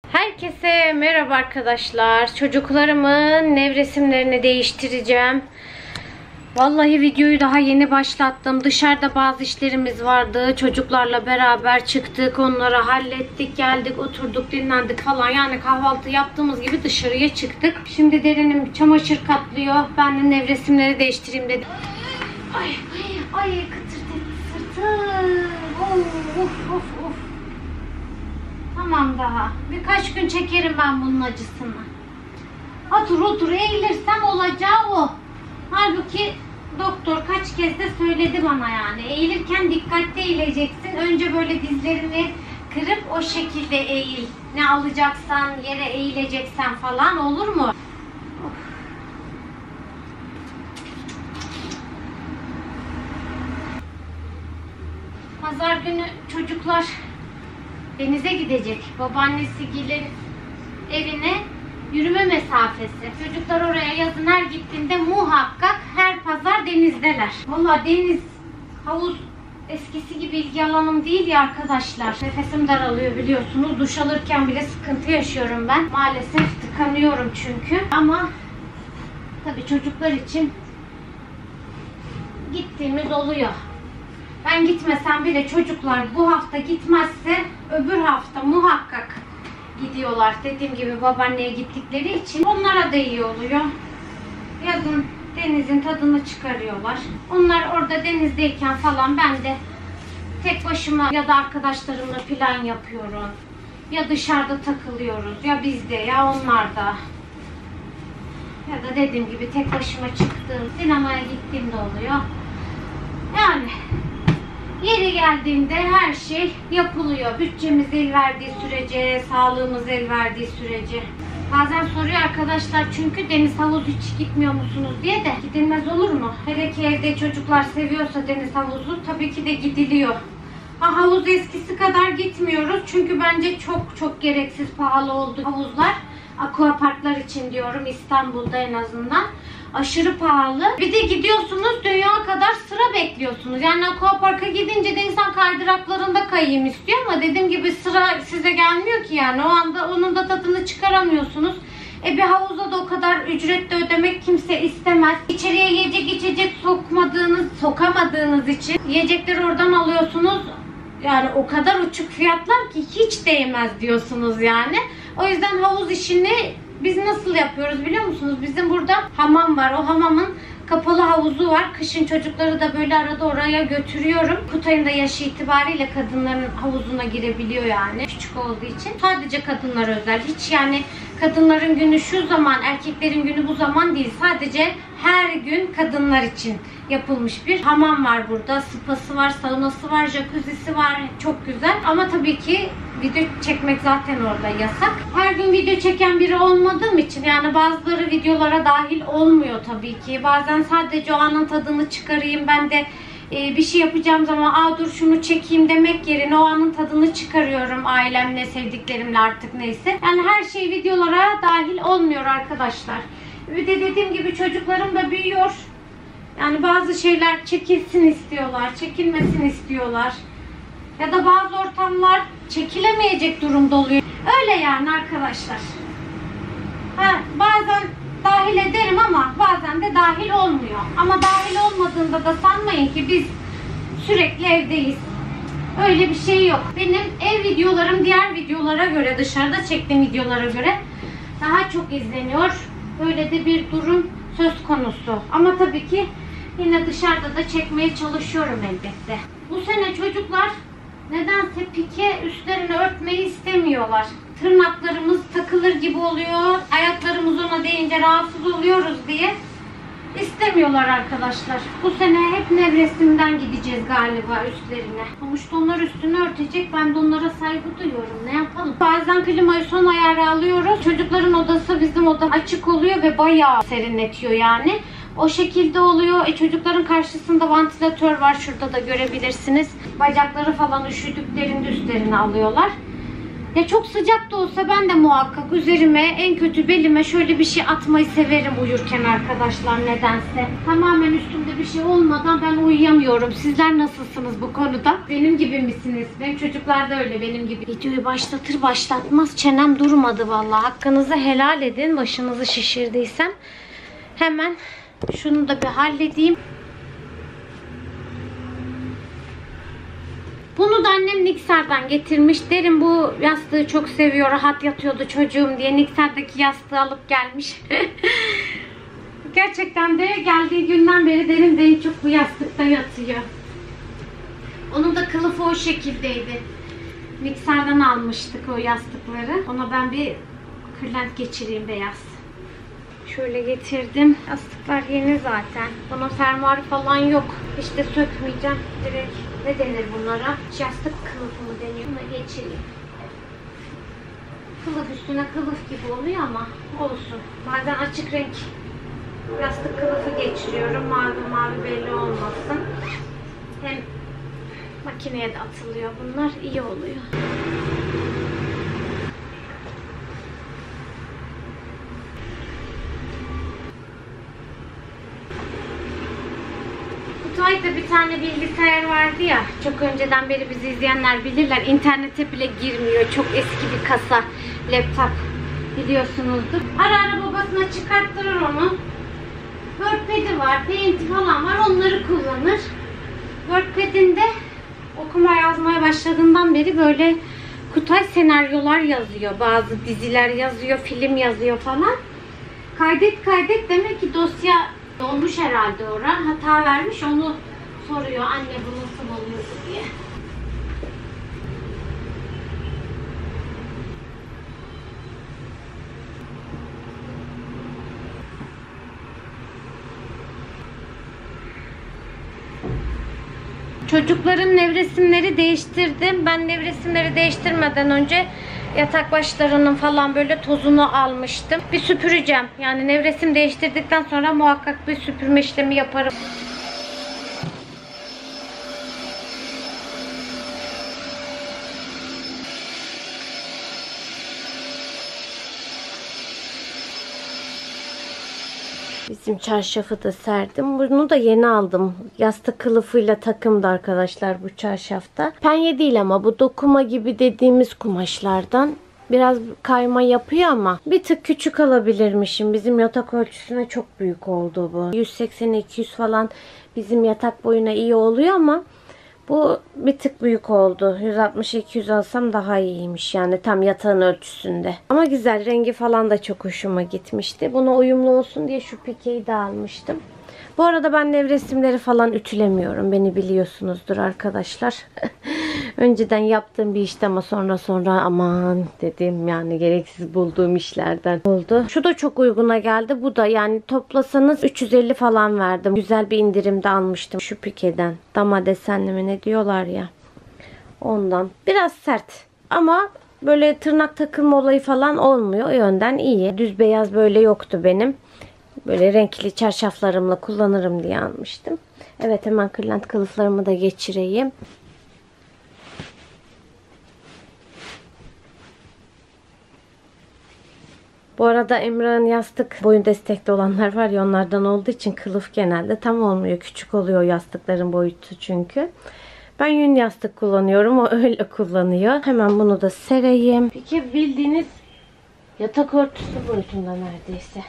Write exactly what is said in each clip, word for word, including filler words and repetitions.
Herkese merhaba arkadaşlar. Çocuklarımın nevresimlerini değiştireceğim. Vallahi videoyu daha yeni başlattım. Dışarıda bazı işlerimiz vardı. Çocuklarla beraber çıktık. Onları hallettik. Geldik, oturduk, dinlendik falan. Yani kahvaltı yaptığımız gibi dışarıya çıktık. Şimdi Derinim çamaşır katlıyor. Ben de nevresimleri değiştireyim dedim. Ay ay ay kıtır sırtım. Of of of of. Tamam daha. Birkaç gün çekerim ben bunun acısını. Otur otur eğilirsem olacağı o. Halbuki doktor kaç kez de söyledi bana yani. Eğilirken dikkatli eğileceksin. Önce böyle dizlerini kırıp o şekilde eğil. Ne alacaksan, yere eğileceksen falan, olur mu? Of. Pazar günü çocuklar denize gidecek. Babaannesi Gil'in evine yürüme mesafesi. Çocuklar oraya yazın her gittiğinde muhakkak her pazar denizdeler. Vallahi deniz, havuz eskisi gibi ilgi alanım değil ya arkadaşlar. Nefesim daralıyor biliyorsunuz. Duş alırken bile sıkıntı yaşıyorum ben. Maalesef tıkanıyorum çünkü. Ama tabii çocuklar için gittiğimiz oluyor. Ben gitmesem bile çocuklar bu hafta gitmezse öbür hafta muhakkak gidiyorlar. Dediğim gibi babaanneye gittikleri için onlara da iyi oluyor. Yazın denizin tadını çıkarıyorlar. Onlar orada denizdeyken falan ben de tek başıma ya da arkadaşlarımla plan yapıyorum. Ya dışarıda takılıyoruz. Ya bizde ya onlarda. Ya da dediğim gibi tek başıma çıktığım, sinemaya gittiğimde oluyor. Yani yeri geldiğinde her şey yapılıyor. Bütçemiz el verdiği sürece, sağlığımız el verdiği sürece. Bazen soruyor arkadaşlar çünkü deniz havuzu hiç gitmiyor musunuz diye de gidilmez olur mu? Hele ki evde çocuklar seviyorsa deniz havuzu tabii ki de gidiliyor. Ha, havuz eskisi kadar gitmiyoruz çünkü bence çok çok gereksiz pahalı oldu havuzlar. Aquaparklar için diyorum, İstanbul'da en azından. Aşırı pahalı. Bir de gidiyorsunuz dünya kadar sıra bekliyorsunuz. Yani Aquapark'a gidince de insan kaydıraklarında kayayım istiyor ama dediğim gibi sıra size gelmiyor ki yani. O anda onun da tadını çıkaramıyorsunuz. E bir havuza da o kadar ücret de ödemek kimse istemez. İçeriye yiyecek içecek sokmadığınız, sokamadığınız için yiyecekleri oradan alıyorsunuz. Yani o kadar uçuk fiyatlar ki hiç değmez diyorsunuz yani. O yüzden havuz işini biz nasıl yapıyoruz biliyor musunuz? Bizim burada hamam var. O hamamın kapalı havuzu var. Kışın çocukları da böyle arada oraya götürüyorum. Kutay'ın da yaşı itibariyle kadınların havuzuna girebiliyor yani. Küçük olduğu için. Sadece kadınlar özel. Hiç yani kadınların günü şu zaman, erkeklerin günü bu zaman değil. Sadece her gün kadınlar için yapılmış bir hamam var burada. Spası var, saunası var, jacuzzi'si var. Çok güzel. Ama tabii ki video çekmek zaten orada yasak. Her gün video çeken biri olmadığım için yani bazıları videolara dahil olmuyor tabii ki. Bazen sadece o anın tadını çıkarayım. Ben de e, bir şey yapacağım zaman aa dur şunu çekeyim demek yerine o anın tadını çıkarıyorum ailemle, sevdiklerimle artık neyse. Yani her şey videolara dahil olmuyor arkadaşlar. Bir de dediğim gibi çocuklarım da büyüyor. Yani bazı şeyler çekilsin istiyorlar, çekilmesin istiyorlar. Ya da bazı ortamlar çekilemeyecek durumda oluyor. Öyle yani arkadaşlar. Ha, bazen dahil ederim ama bazen de dahil olmuyor. Ama dahil olmadığında da sanmayın ki biz sürekli evdeyiz. Öyle bir şey yok. Benim ev videolarım diğer videolara göre, dışarıda çektiğim videolara göre daha çok izleniyor. Böyle de bir durum söz konusu. Ama tabii ki yine dışarıda da çekmeye çalışıyorum elbette. Bu sene çocuklar nedense pike üstlerini örtmeyi istemiyorlar. Tırnaklarımız takılır gibi oluyor. Ayaklarımız ona değince rahatsız oluyoruz diye istemiyorlar arkadaşlar. Bu sene hep nevresimden gideceğiz galiba üstlerine. Sonuçta onlar üstünü örtecek. Ben de onlara saygı duyuyorum. Ne yapalım? Bazen klimayı son ayarı alıyoruz. Çocukların odası bizim oda açık oluyor ve bayağı serinletiyor yani. O şekilde oluyor. E, çocukların karşısında vantilatör var. Şurada da görebilirsiniz. Bacakları falan üşüdüklerinde üstlerine alıyorlar. Ya çok sıcak da olsa ben de muhakkak üzerime, en kötü belime şöyle bir şey atmayı severim uyurken arkadaşlar, nedense. Tamamen üstümde bir şey olmadan ben uyuyamıyorum. Sizler nasılsınız bu konuda? Benim gibi misiniz? Benim çocuklar da öyle benim gibi. Videoyu başlatır başlatmaz çenem durmadı vallahi. Hakkınızı helal edin, başınızı şişirdiysem. Hemen şunu da bir halledeyim. Bunu da annem Niksar'dan getirmiş. Derin bu yastığı çok seviyor. Rahat yatıyordu çocuğum diye Niksar'daki yastığı alıp gelmiş. Gerçekten de geldiği günden beri Derin de en çok bu yastıkta yatıyor. Onun da kılıfı o şekildeydi. Niksar'dan almıştık o yastıkları. Ona ben bir kırlent geçireyim beyaz. Şöyle getirdim. Yastıklar yeni zaten. Bunun fermuarı falan yok. Hiç de sökmeyeceğim. Direkt ne denir bunlara? Yastık kılıfı mı deniyor? Buna geçireyim. Kılıf üstüne kılıf gibi oluyor ama olsun. Bazen açık renk yastık kılıfı geçiriyorum. Mavi mavi belli olmasın. Hem makineye de atılıyor bunlar. İyi oluyor. Kutay'da bir tane bilgisayar vardı ya, çok önceden beri bizi izleyenler bilirler, internete bile girmiyor, çok eski bir kasa laptop, biliyorsunuzdur. Ara ara babasına çıkarttırır onu. WordPad'i var, Paint falan var, onları kullanır. WordPad'inde okuma yazmaya başladığından beri böyle Kutay senaryolar yazıyor, bazı diziler yazıyor, film yazıyor falan. Kaydet kaydet, demek ki dosya dolmuş herhalde ora. Hata vermiş, onu soruyor. Anne bu nasıl oluyordu diye. Çocukların nevresimleri değiştirdim. Ben nevresimleri değiştirmeden önce yatak başlarının falan böyle tozunu almıştım. Bir süpüreceğim. Yani nevresim değiştirdikten sonra muhakkak bir süpürme işlemi yaparım. Bizim çarşafı da serdim. Bunu da yeni aldım. Yastık kılıfıyla takımdı arkadaşlar bu çarşafta. Penye değil ama bu dokuma gibi dediğimiz kumaşlardan. Biraz kayma yapıyor ama bir tık küçük alabilirmişim. Bizim yatak ölçüsüne çok büyük oldu bu. yüz seksen iki yüz falan bizim yatak boyuna iyi oluyor ama bu bir tık büyük oldu. yüz altmış iki yüz alsam daha iyiymiş. Yani tam yatağın ölçüsünde. Ama güzel. Rengi falan da çok hoşuma gitmişti. Buna uyumlu olsun diye şu pikeyi de almıştım. Bu arada ben nevresimleri falan ütülemiyorum. Beni biliyorsunuzdur arkadaşlar. Önceden yaptığım bir işte ama sonra sonra aman dedim, yani gereksiz bulduğum işlerden oldu. Şu da çok uyguna geldi. Bu da yani toplasanız üç yüz elli falan verdim. Güzel bir indirimde almıştım şu pikeden. Dama desenli mi ne diyorlar ya. Ondan. Biraz sert ama böyle tırnak takılma olayı falan olmuyor. O yönden iyi. Düz beyaz böyle yoktu benim. Böyle renkli çarşaflarımla kullanırım diye almıştım. Evet, hemen kırlent kılıflarımı da geçireyim. Bu arada Emrah'ın yastık boyun destekli olanlar var ya, onlardan olduğu için kılıf genelde tam olmuyor. Küçük oluyor yastıkların boyutu çünkü. Ben yün yastık kullanıyorum. O öyle kullanıyor. Hemen bunu da sereyim. Peki bildiğiniz yatak örtüsü boyutunda neredeyse.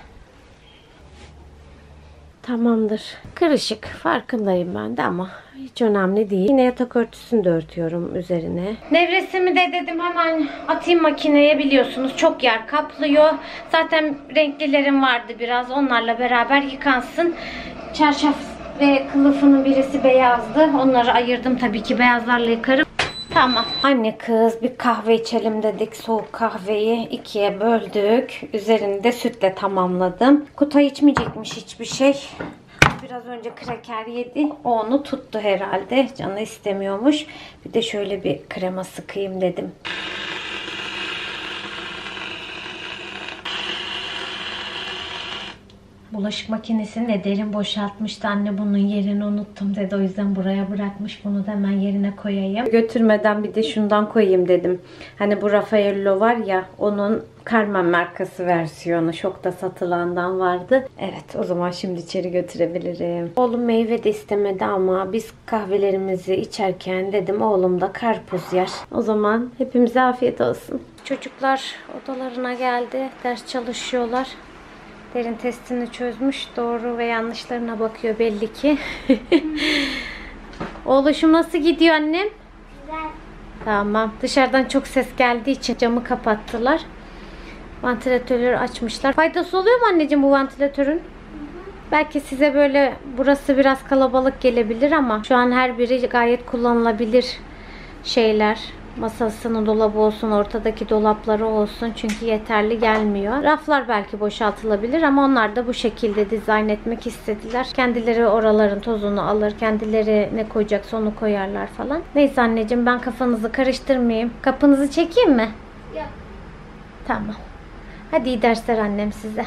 Tamamdır. Kırışık. Farkındayım ben de ama hiç önemli değil. Yine yatak örtüsünü de örtüyorum üzerine. Nevresimi de dedim hemen atayım makineye, biliyorsunuz çok yer kaplıyor. Zaten renklilerim vardı biraz. Onlarla beraber yıkansın. Çarşaf ve kılıfının birisi beyazdı. Onları ayırdım, tabii ki beyazlarla yıkarım. Tamam. Anne kız bir kahve içelim dedik. Soğuk kahveyi ikiye böldük. Üzerini de sütle tamamladım. Kutay içmeyecekmiş hiçbir şey. Biraz önce kraker yedi. O onu tuttu herhalde. Canı istemiyormuş. Bir de şöyle bir krema sıkayım dedim. bulaşık makinesini de derin boşaltmıştı. Anne bunun yerini unuttum dedi. O yüzden buraya bırakmış. Bunu da hemen yerine koyayım. Götürmeden bir de şundan koyayım dedim. Hani bu Raffaello var ya, onun Carmen markası versiyonu. Şokta satılandan vardı. Evet, o zaman şimdi içeri götürebilirim. Oğlum meyve de istemedi ama biz kahvelerimizi içerken dedim oğlum da karpuz yer. O zaman hepimize afiyet olsun. Çocuklar odalarına geldi. Ders çalışıyorlar. Derin testini çözmüş. Doğru ve yanlışlarına bakıyor belli ki. Oğluşum nasıl gidiyor annem? Güzel. Tamam. Dışarıdan çok ses geldiği için camı kapattılar. Vantilatörleri açmışlar. Faydası oluyor mu anneciğim bu vantilatörün? Hı hı. Belki size böyle burası biraz kalabalık gelebilir ama şu an her biri gayet kullanılabilir şeyler. Masasının dolabı olsun, ortadaki dolapları olsun. Çünkü yeterli gelmiyor. Raflar belki boşaltılabilir ama onlar da bu şekilde dizayn etmek istediler. Kendileri oraların tozunu alır. Kendileri ne koyacaksa onu koyarlar falan. Neyse anneciğim, ben kafanızı karıştırmayayım. Kapınızı çekeyim mi? Yok. Tamam. Hadi iyi dersler annem size.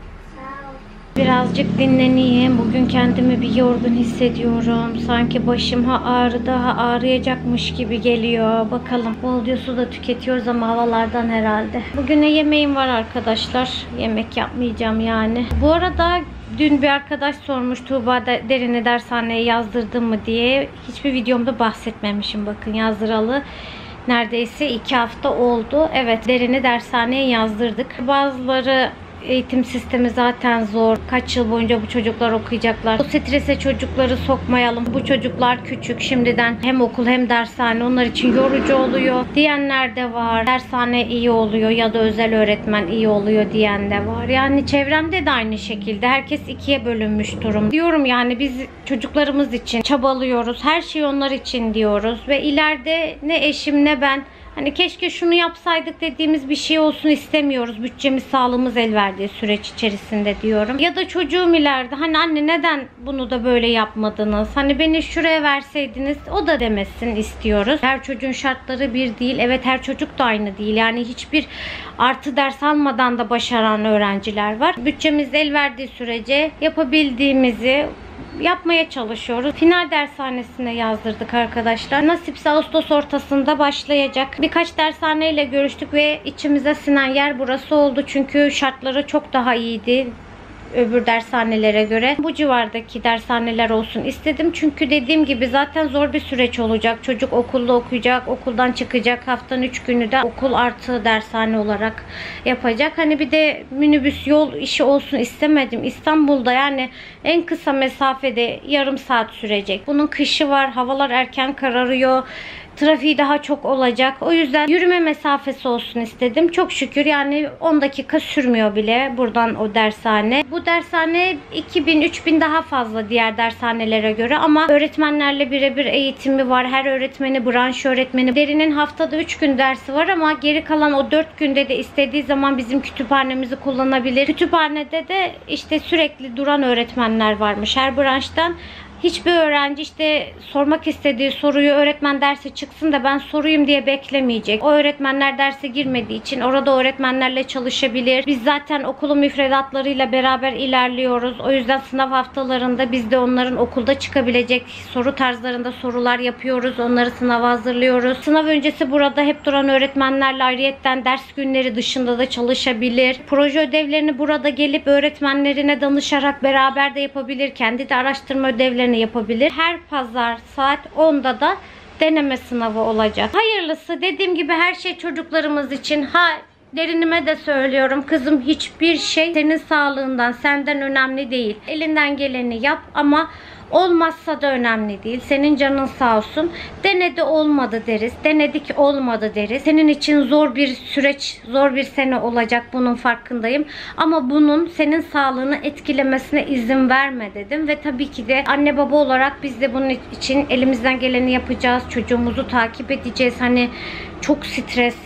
Birazcık dinleneyim. Bugün kendimi bir yorgun hissediyorum. Sanki başım ha ağrıdı ha ağrıyacakmış gibi geliyor. Bakalım. Bol su da tüketiyoruz ama havalardan herhalde. Bugün ne yemeğim var arkadaşlar. Yemek yapmayacağım yani. Bu arada dün bir arkadaş sormuş, Tuğba Derin'i dershaneye yazdırdın mı diye. Hiçbir videomda bahsetmemişim. Bakın, yazdıralı neredeyse iki hafta oldu. Evet, Derin'i dershaneye yazdırdık. Bazıları eğitim sistemi zaten zor. Kaç yıl boyunca bu çocuklar okuyacaklar. O strese çocukları sokmayalım. Bu çocuklar küçük. Şimdiden hem okul hem dershane onlar için yorucu oluyor diyenler de var. Dershane iyi oluyor ya da özel öğretmen iyi oluyor diyen de var. Yani çevremde de aynı şekilde. Herkes ikiye bölünmüş durum. Diyorum yani biz çocuklarımız için çabalıyoruz. Her şey onlar için diyoruz. Ve ileride ne eşim ne ben hani keşke şunu yapsaydık dediğimiz bir şey olsun istemiyoruz. Bütçemiz, sağlığımız el verdiği süreç içerisinde diyorum. Ya da çocuğum ileride hani anne neden bunu da böyle yapmadınız? Hani beni şuraya verseydiniz o da demesin istiyoruz. Her çocuğun şartları bir değil. Evet, her çocuk da aynı değil. Yani hiçbir artı ders almadan da başaran öğrenciler var. Bütçemiz el verdiği sürece yapabildiğimizi yapmaya çalışıyoruz. Final dershanesine yazdırdık arkadaşlar. Nasipse Ağustos ortasında başlayacak. Birkaç dershaneyle görüştük ve içimize sinen yer burası oldu. Çünkü şartları çok daha iyiydi öbür dershanelere göre. Bu civardaki dershaneler olsun istedim. Çünkü dediğim gibi zaten zor bir süreç olacak. Çocuk okulda okuyacak, okuldan çıkacak. Haftanın üç günü de okul artı dershane olarak yapacak. Hani bir de minibüs yol işi olsun istemedim. İstanbul'da yani en kısa mesafede yarım saat sürecek. Bunun kışı var, havalar erken kararıyor. Trafiği daha çok olacak. O yüzden yürüme mesafesi olsun istedim. Çok şükür yani on dakika sürmüyor bile buradan o dershane. Bu dershane iki bin üç bin daha fazla diğer dershanelere göre ama öğretmenlerle birebir eğitimi var. Her öğretmeni branş öğretmeni. Derin'in haftada üç gün dersi var ama geri kalan o dört günde de istediği zaman bizim kütüphanemizi kullanabilir. Kütüphanede de işte sürekli duran öğretmenler varmış her branştan. Hiçbir öğrenci işte sormak istediği soruyu öğretmen derse çıksın da ben sorayım diye beklemeyecek. O öğretmenler derse girmediği için orada öğretmenlerle çalışabilir. Biz zaten okulun müfredatlarıyla beraber ilerliyoruz. O yüzden sınav haftalarında biz de onların okulda çıkabilecek soru tarzlarında sorular yapıyoruz. Onları sınava hazırlıyoruz. Sınav öncesi burada hep duran öğretmenlerle ayrıyetten ders günleri dışında da çalışabilir. Proje ödevlerini burada gelip öğretmenlerine danışarak beraber de yapabilir. Kendi de araştırma ödevlerini yapabilir. Her pazar saat onda da deneme sınavı olacak. Hayırlısı, dediğim gibi her şey çocuklarımız için. Ha, Derinime de söylüyorum kızım, hiçbir şey senin sağlığından, senden önemli değil. Elinden geleni yap ama olmazsa da önemli değil. Senin canın sağ olsun. Denedi olmadı deriz. Denedik olmadı deriz. Senin için zor bir süreç, zor bir sene olacak. Bunun farkındayım. Ama bunun senin sağlığını etkilemesine izin verme dedim. Ve tabii ki de anne baba olarak biz de bunun için elimizden geleni yapacağız. Çocuğumuzu takip edeceğiz. Hani çok stres,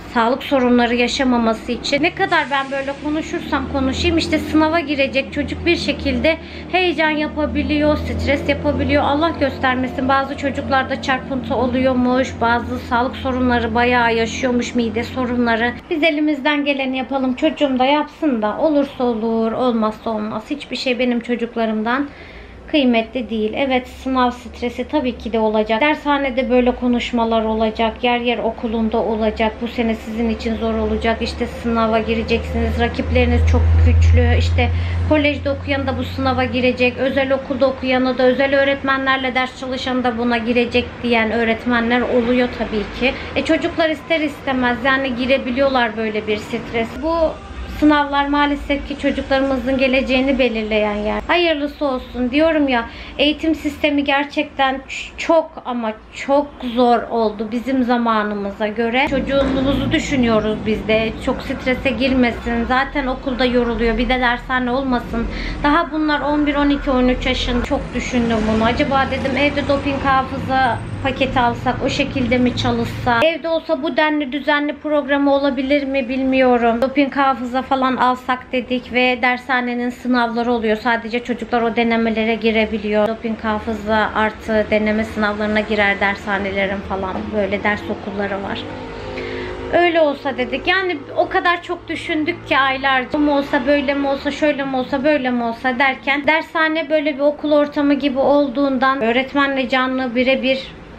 sağlık sorunları yaşamaması için. Ne kadar ben böyle konuşursam konuşayım, işte sınava girecek çocuk bir şekilde heyecan yapabiliyor, stres yapabiliyor. Allah göstermesin, bazı çocuklarda çarpıntı oluyormuş, bazı sağlık sorunları bayağı yaşıyormuş, mide sorunları. Biz elimizden geleni yapalım, çocuğum da yapsın da olursa olur, olmazsa olmaz. Hiçbir şey benim çocuklarımdan kıymetli değil. Evet, sınav stresi tabii ki de olacak. Dershanede böyle konuşmalar olacak. Yer yer okulunda olacak. Bu sene sizin için zor olacak. İşte sınava gireceksiniz. Rakipleriniz çok güçlü. İşte kolejde okuyan da bu sınava girecek. Özel okulda okuyanı da, özel öğretmenlerle ders çalışanı da buna girecek diyen öğretmenler oluyor tabii ki. E çocuklar ister istemez yani girebiliyorlar böyle bir stres. Bu sınavlar maalesef ki çocuklarımızın geleceğini belirleyen yer. Hayırlısı olsun diyorum ya, eğitim sistemi gerçekten çok ama çok zor oldu bizim zamanımıza göre. Çocuğumuzu düşünüyoruz biz de. Çok strese girmesin. Zaten okulda yoruluyor. Bir de dershane olmasın. Daha bunlar on bir, on iki, on üç yaşında. Çok düşündüm bunu. Acaba dedim evde doping hafıza paketi alsak, o şekilde mi çalışsa? Evde olsa bu denli düzenli programı olabilir mi bilmiyorum. Doping hafıza falan alsak dedik ve dershanenin sınavları oluyor. Sadece çocuklar o denemelere girebiliyor. Doping hafıza artı deneme sınavlarına girer dershanelerin falan. Böyle ders okulları var. Öyle olsa dedik. Yani o kadar çok düşündük ki aylarca. Bu mu olsa, böyle mi olsa, şöyle mi olsa, böyle mi olsa derken dershane böyle bir okul ortamı gibi olduğundan öğretmenle canlı birebir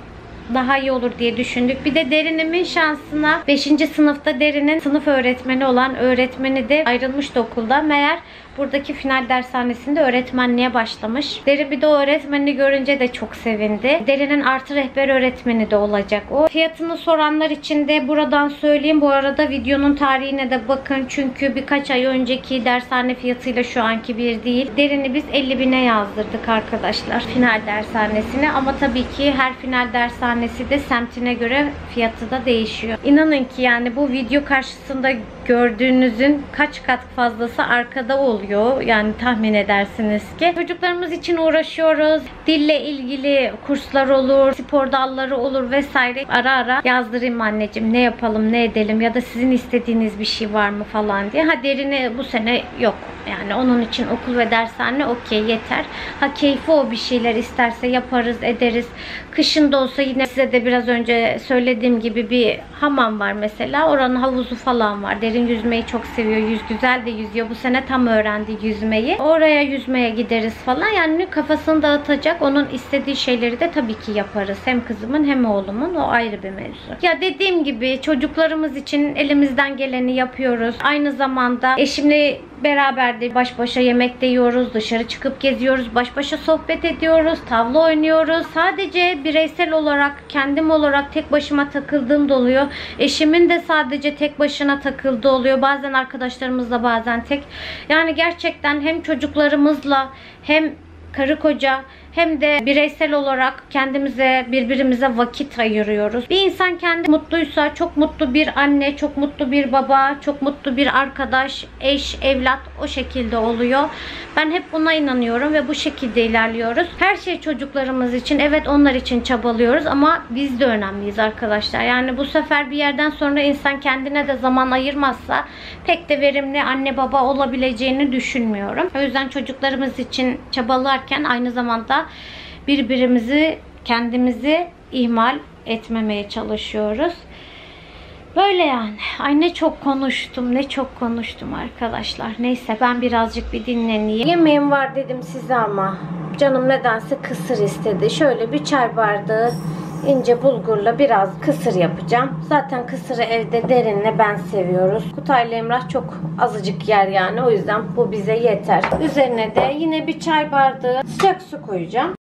daha iyi olur diye düşündük. Bir de Derin'imin şansına beşinci sınıfta Derin'in sınıf öğretmeni olan öğretmeni de ayrılmıştı okulda. Meğer buradaki final dershanesinde öğretmenliğe başlamış. Derin bir de o öğretmenini görünce de çok sevindi. Derin'in artı rehber öğretmeni de olacak o. Fiyatını soranlar için de buradan söyleyeyim. Bu arada videonun tarihine de bakın. Çünkü birkaç ay önceki dershane fiyatıyla şu anki bir değil. Derin'i biz elli bine yazdırdık arkadaşlar. Final dershanesine. Ama tabii ki her final dershanesi de semtine göre fiyatı da değişiyor. İnanın ki yani bu video karşısında gördüğünüzün kaç kat fazlası arkada oluyor. Yani tahmin edersiniz ki. Çocuklarımız için uğraşıyoruz. Dille ilgili kurslar olur, spor dalları olur vesaire. Ara ara yazdırayım anneciğim, ne yapalım, ne edelim ya da sizin istediğiniz bir şey var mı falan diye. Ha Derin'i bu sene yok. Yani onun için okul ve dershane okey, yeter. Ha keyfi o bir şeyler isterse yaparız, ederiz. Kışın da olsa yine size de biraz önce söylediğim gibi bir hamam var mesela. Oranın havuzu falan var. Derin yüzmeyi çok seviyor. Yüz güzel de yüzüyor. Bu sene tam öğrendi yüzmeyi. Oraya yüzmeye gideriz falan. Yani kafasını dağıtacak, onun istediği şeyleri de tabii ki yaparız. Hem kızımın hem oğlumun. O ayrı bir mevzu. Ya dediğim gibi çocuklarımız için elimizden geleni yapıyoruz. Aynı zamanda eşimle beraber de baş başa yemek de yiyoruz. Dışarı çıkıp geziyoruz. Baş başa sohbet ediyoruz. Tavla oynuyoruz. Sadece bireysel olarak, kendim olarak tek başıma takıldığım da oluyor. Eşimin de sadece tek başına takıldığı oluyor. Bazen arkadaşlarımızla, bazen tek. Yani gerçekten hem çocuklarımızla hem karı koca hem de bireysel olarak kendimize, birbirimize vakit ayırıyoruz. Bir insan kendi mutluysa çok mutlu bir anne, çok mutlu bir baba, çok mutlu bir arkadaş, eş, evlat o şekilde oluyor. Ben hep buna inanıyorum ve bu şekilde ilerliyoruz. Her şey çocuklarımız için, evet onlar için çabalıyoruz ama biz de önemliyiz arkadaşlar. Yani bu sefer bir yerden sonra insan kendine de zaman ayırmazsa pek de verimli anne baba olabileceğini düşünmüyorum. O yüzden çocuklarımız için çabalarken aynı zamanda birbirimizi, kendimizi ihmal etmemeye çalışıyoruz. Böyle yani. Ay ne çok konuştum, ne çok konuştum arkadaşlar. Neyse ben birazcık bir dinleneyim. Yemeğim var dedim size ama canım nedense kısır istedi. Şöyle bir çay bardağı ince bulgurla biraz kısır yapacağım. Zaten kısırı evde Derin'le ben seviyoruz. Kutay'la Emrah çok azıcık yer yani. O yüzden bu bize yeter. Üzerine de yine bir çay bardağı sıcak su koyacağım.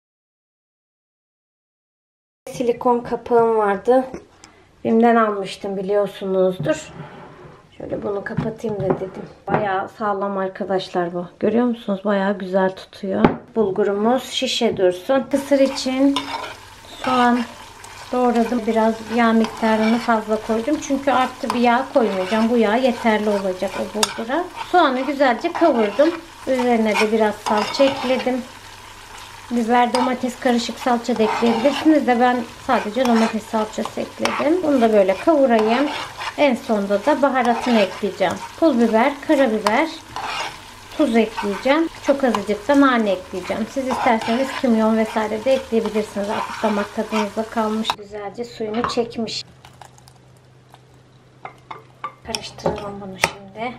Silikon kapağım vardı. Bim'den almıştım biliyorsunuzdur. Şöyle bunu kapatayım da dedim. Bayağı sağlam arkadaşlar bu. Görüyor musunuz? Bayağı güzel tutuyor. Bulgurumuz şişe dursun. Kısır için soğan doğradım. Biraz yağ miktarını fazla koydum. Çünkü artı bir yağ koymayacağım. Bu yağ yeterli olacak o bulgura. Soğanı güzelce kavurdum. Üzerine de biraz salça ekledim. Biber, domates karışık salça da ekleyebilirsiniz de ben sadece domates salçası ekledim. Bunu da böyle kavurayım. En sonunda da baharatını ekleyeceğim. Pul biber, karabiber, tuz ekleyeceğim. Çok azıcık da nane ekleyeceğim. Siz isterseniz kimyon vesaire de ekleyebilirsiniz. Artık damak tadınıza kalmış. Güzelce suyunu çekmiş. Karıştıralım bunu şimdi.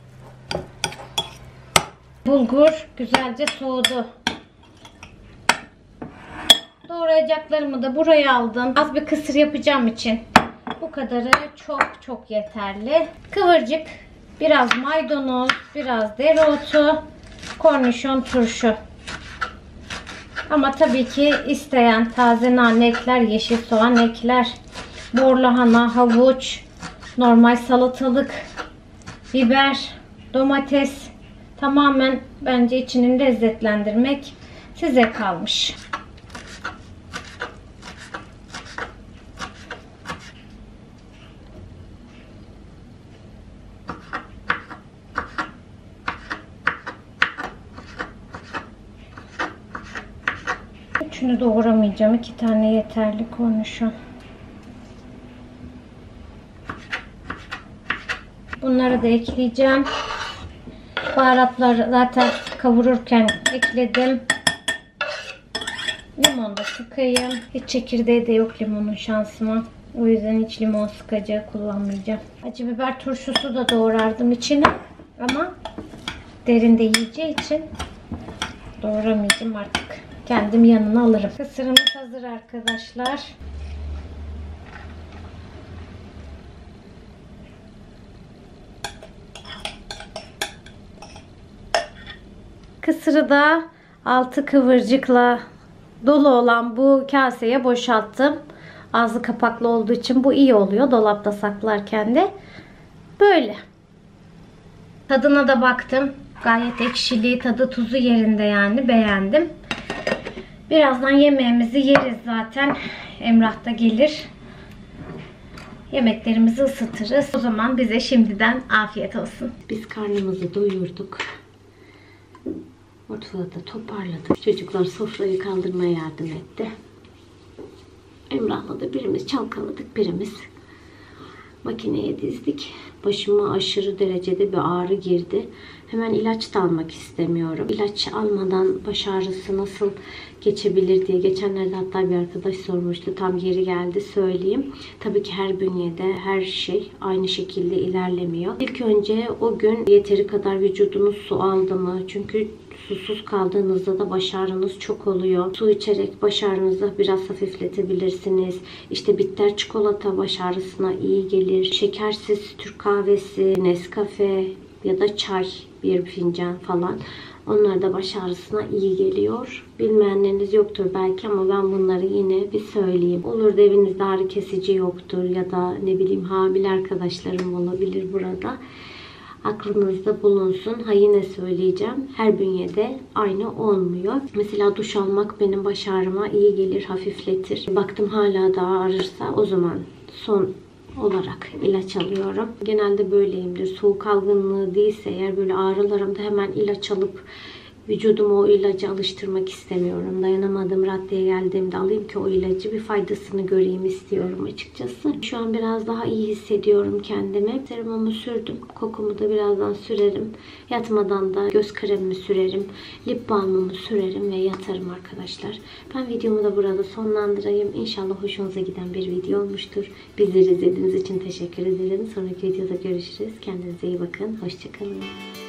Bulgur güzelce soğudu. Doğrayacaklarımı da buraya aldım. Az bir kısır yapacağım için bu kadarı çok çok yeterli. Kıvırcık, biraz maydanoz, biraz dereotu, kornişon turşu. Ama tabii ki isteyen taze nane ekler, yeşil soğan ekler, mor lahana, havuç, normal salatalık, biber, domates, tamamen bence içini lezzetlendirmek size kalmış. Üçünü doğramayacağım. İki tane yeterli kornişon. Bunları da ekleyeceğim. Baharatları zaten kavururken ekledim. Limon da sıkayım. Hiç çekirdeği de yok limonun şansıma. O yüzden hiç limon sıkacağı kullanmayacağım. Acı biber turşusu da doğrardım içine. Ama derinde yiyeceği için doğramayacağım artık. Kendim yanına alırım. Kısırımız hazır arkadaşlar. Kısırı da altı kıvırcıkla dolu olan bu kaseye boşalttım. Ağzı kapaklı olduğu için bu iyi oluyor. Dolapta saklarken de. Böyle. Tadına da baktım. Gayet ekşili, tadı tuzu yerinde yani. Beğendim. Birazdan yemeğimizi yeriz zaten. Emrah da gelir. Yemeklerimizi ısıtırız. O zaman bize şimdiden afiyet olsun. Biz karnımızı doyurduk. Mutfağı da toparladık. Çocuklar sofrayı kaldırmaya yardım etti. Emrah'la da birimiz çalkaladık, birimiz makineye dizdik. Başıma aşırı derecede bir ağrı girdi. Hemen ilaç da almak istemiyorum. İlaç almadan baş ağrısı nasıl geçebilir diye geçenlerde hatta bir arkadaş sormuştu. Tam geri geldi söyleyeyim. Tabii ki her bünyede her şey aynı şekilde ilerlemiyor. İlk önce o gün yeteri kadar vücudunuz su aldı mı? Çünkü susuz kaldığınızda da baş ağrınız çok oluyor. Su içerek baş ağrınızı biraz hafifletebilirsiniz. İşte bitter çikolata baş ağrısına iyi gelir. Şekersiz Türk kahvesi, Nescafe ya da çay bir fincan falan. Onlar da baş ağrısına iyi geliyor. Bilmeyenleriniz yoktur belki ama ben bunları yine bir söyleyeyim. Olur da evinizde ağrı kesici yoktur ya da ne bileyim hamile arkadaşlarım olabilir burada. Aklınızda bulunsun. Ha yine söyleyeceğim. Her bünyede aynı olmuyor. Mesela duş almak benim baş ağrıma iyi gelir, hafifletir. Baktım hala daha ağrırsa o zaman son olarak ilaç alıyorum. Genelde böyleyimdir. Soğuk algınlığı değilse eğer böyle ağrılarımda hemen ilaç alıp vücudumu o ilacı alıştırmak istemiyorum. Dayanamadığım raddeye geldiğimde alayım ki o ilacı bir faydasını göreyim istiyorum açıkçası. Şu an biraz daha iyi hissediyorum kendimi. Serumumu sürdüm. Kokumu da birazdan sürerim. Yatmadan da göz kremimi sürerim. Lip balmımı sürerim ve yatarım arkadaşlar. Ben videomu da burada sonlandırayım. İnşallah hoşunuza giden bir video olmuştur. Bizleri izlediğiniz için teşekkür ederim. Sonraki videoda görüşürüz. Kendinize iyi bakın. Hoşçakalın.